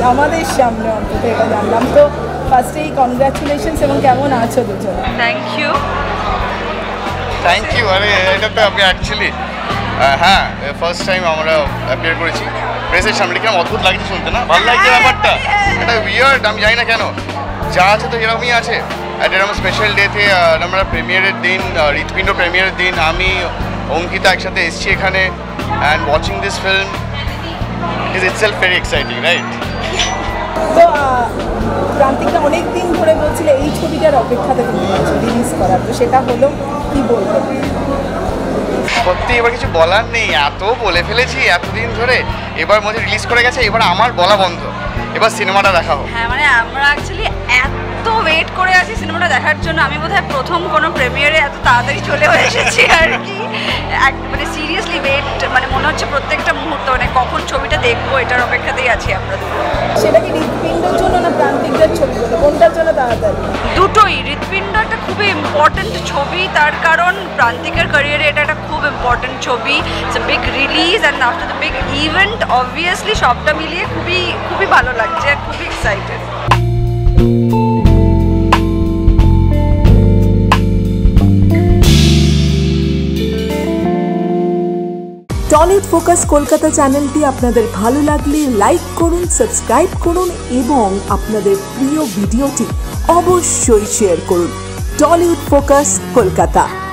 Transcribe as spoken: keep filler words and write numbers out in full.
আমাদের সামনে অন্তত এটা জানলাম। তো ফার্স্টেই কনগ্রাচুলেশনস এবং কেমন আছো দুজন? Thank you thank you. আরে এটা তো আমি অ্যাকচুয়ালি হ্যাঁ ফার্স্ট টাইম আমরা অ্যাপিয়ার করেছি প্রেসের সামনে, কিরকম অদ্ভুত লাগছে শুনতে না? ভালো লাগছে ব্যাপারটা, এটা উইয়ার্ড, আমি জানি না কেন, যা আছে তো এরকমই আছে। আর এরকম স্পেশাল ডেতে আমরা প্রিমিয়ারের দিন, হৃৎপিণ্ড প্রিমিয়ারের দিন আমি অঙ্কিতা একসাথে এসেছি এখানে, and watching this film is itself very exciting, right? তো প্রান্তিকটা অনেক দিন ধরে বলছিল এই ছবিটার অপেক্ষাতে রিলিজ করার, তো সেটা হলো, কি বলবো? সত্যি এবার কিছু বলার নেই, এত বলে ফেলেছি এতদিন ধরে, এবার মধ্যে রিলিজ করে গেছে, এবার আমার বলা বন্ধ, এবার সিনেমাটা দেখা হোক। হ্যাঁ মানে আমরা অ্যাকচুয়ালি এত ওয়েট করে আছি সিনেমাটা দেখার জন্য, আমি বোধহয় প্রথম কোনো প্রিমিয়ারে এত তাড়াতাড়ি চলেও এসেছি আর কি। মানে সিরিয়াসলি ওয়েট, মানে মনে হচ্ছে প্রত্যেকটা মুহূর্ত মানে কখন ছবিটা দেখবো এটার অপেক্ষাতেই আছি আমরা। সেটা কি হৃৎপিণ্ডর জন্য না প্রান্তিকদের ছবি, কোনটার জন্য তাড়াতাড়ি? দুটোই। হৃৎপিণ্ড একটা খুবই ইম্পর্টেন্ট ছবি, তার কারণ প্রান্তিকের ক্যারিয়ারে এটা একটা খুব ইম্পর্টেন্ট ছবি, it's a big release and after the big event, obviously সবটা মিলিয়ে খুবই খুবই ভালো লাগছে, খুবই এক্সাইটেড। টলিউড ফোকাস কলকাতা চ্যানেলটি আপনাদের ভালো লাগলে লাইক করুন, সাবস্ক্রাইব করুন এবং আপনাদের প্রিয় ভিডিওটি অবশ্যই শেয়ার করুন। টলিউড ফোকাস কলকাতা।